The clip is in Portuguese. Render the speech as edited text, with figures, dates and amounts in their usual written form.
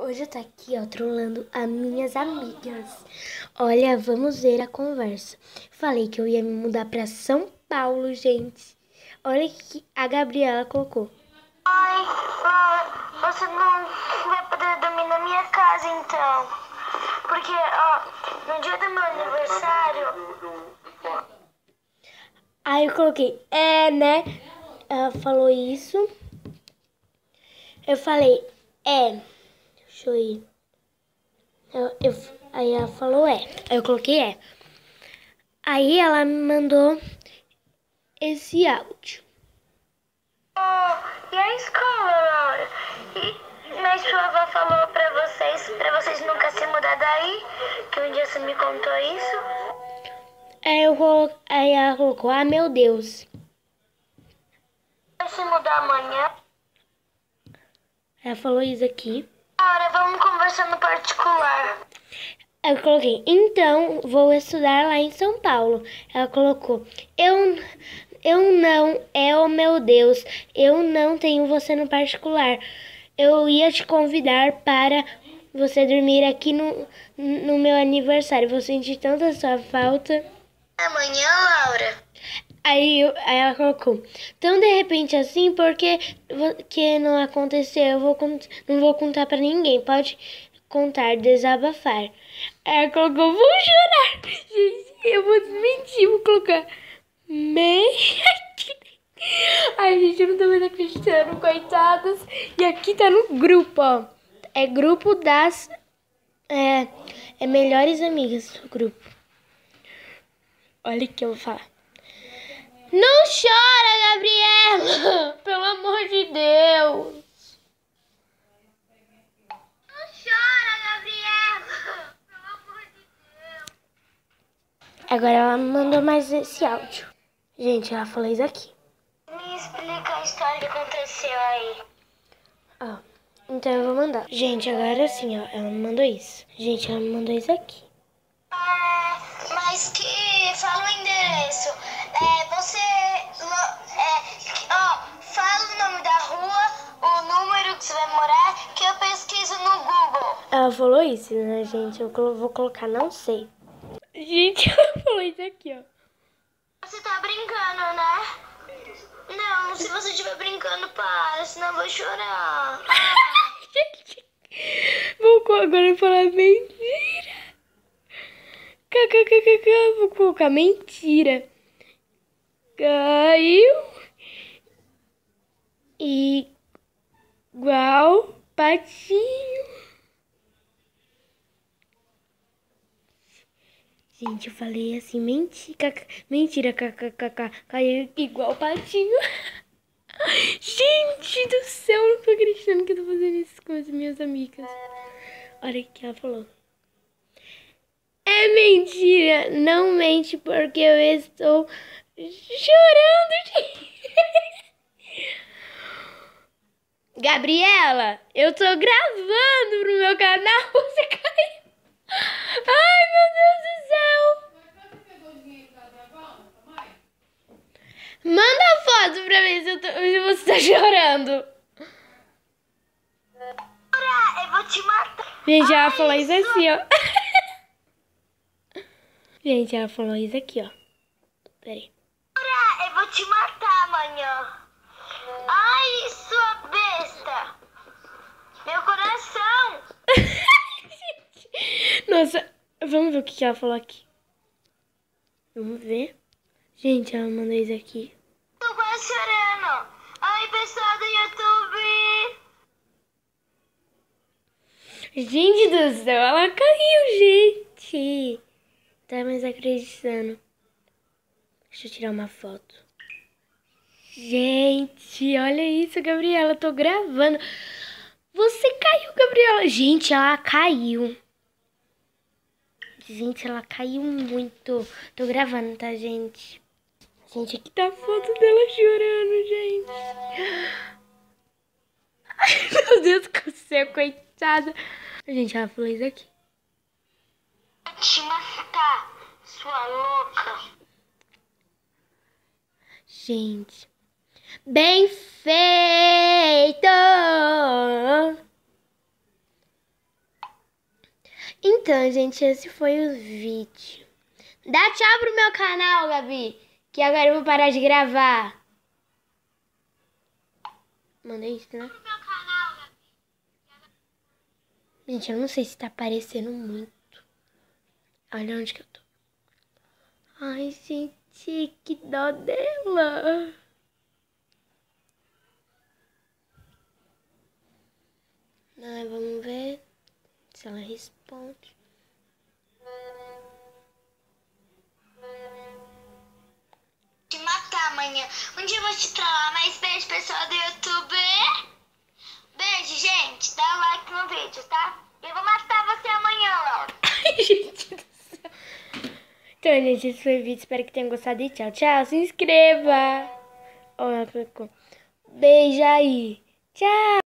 Hoje eu tô aqui, ó, trolando as minhas amigas. Olha, vamos ver a conversa. Falei que eu ia me mudar pra São Paulo, gente. Olha o que a Gabriela colocou. Ai, você não vai poder dormir na minha casa, então. Porque, ó, no dia do meu aniversário... Aí eu coloquei, né? Ela falou isso. Eu falei, deixa eu ir. Aí ela falou, Aí eu coloquei, Aí ela me mandou esse áudio. Oh, e a escola, Laura? Mas sua avó falou pra vocês nunca se mudar daí? Que um dia você me contou isso? Aí ela colocou, meu Deus. Vai se mudar amanhã? Ela falou isso aqui. Laura, vamos conversar no particular. Eu coloquei, então vou estudar lá em São Paulo. Ela colocou, eu não, meu Deus, eu não tenho você no particular. Eu ia te convidar para você dormir aqui no meu aniversário. Vou sentir tanta sua falta. Amanhã, Laura? Aí ela colocou, tão de repente assim, porque que não aconteceu, não vou contar pra ninguém, pode contar, desabafar. Aí ela colocou, vou chorar. Gente, eu vou desmentir, vou colocar Ai, gente, eu não tô mais acreditando, coitadas. E aqui tá no grupo, ó. É grupo das... melhores amigas do grupo. Olha o que eu vou falar. Não chora, Gabriela! Pelo amor de Deus! Não chora, Gabriela! Pelo amor de Deus! Agora ela me mandou mais esse áudio. Gente, ela falou isso aqui. Me explica a história que aconteceu aí. Ó, então eu vou mandar. Gente, agora sim, ó, ela me mandou isso. Gente, ela me mandou isso aqui. Mas que... Fala o endereço. Fala o nome da rua, o número que você vai morar, que eu pesquiso no Google. Ela falou isso, né, gente? Eu vou colocar não sei. Gente, ela falou isso aqui, ó. Você tá brincando, né? Não, se você estiver brincando, para, senão eu vou chorar. Agora falar mentira. KKKKK, vou colocar mentira. Caiu igual patinho. Gente, eu falei assim, mentira, kkkk, caiu igual patinho. Gente do céu, eu não tô acreditando que eu tô fazendo isso com as minhas amigas. Olha o que ela falou. É mentira, não mente porque eu estou chorando. Gabriela, eu tô gravando pro meu canal, você caiu. Ai, meu Deus do céu. Manda a foto pra mim se você tá chorando. Eu vou te matar. Gente, ela falou isso assim, ó. Gente, ela falou isso aqui, ó. Peraí. Eu vou te matar amanhã. Ai, sua besta. Meu coração. Nossa, vamos ver o que ela falou aqui. Vamos ver. Gente, ela mandou isso aqui. Tô quase chorando. Ai, pessoal do YouTube. Gente do céu, ela caiu, gente. Tá mais acreditando. Deixa eu tirar uma foto. Gente, olha isso, Gabriela. Eu tô gravando. Você caiu, Gabriela. Gente, ela caiu. Gente, ela caiu muito. Tô gravando, tá, gente? Gente, aqui tá a foto dela chorando, gente. Ai, meu Deus do céu, coitada. Gente, ela falou isso aqui. Vou te matar, sua louca. Gente, bem feito! Então, gente, esse foi o vídeo. Dá tchau pro meu canal, Gabi, que agora eu vou parar de gravar. Mandei isso, né? Gente, eu não sei se tá aparecendo muito. Olha onde que eu tô. Ai, gente, que dó dela. Vamos ver se ela responde. Te matar amanhã. Um dia eu vou te trollar, mas beijo, pessoal do YouTube. Beijo, gente. Dá like no vídeo, tá? Eu vou matar você amanhã, Laura. Ai, gente do céu. Então, gente, esse foi o vídeo. Espero que tenham gostado e tchau, tchau. Se inscreva. Olha, beijo aí. Tchau.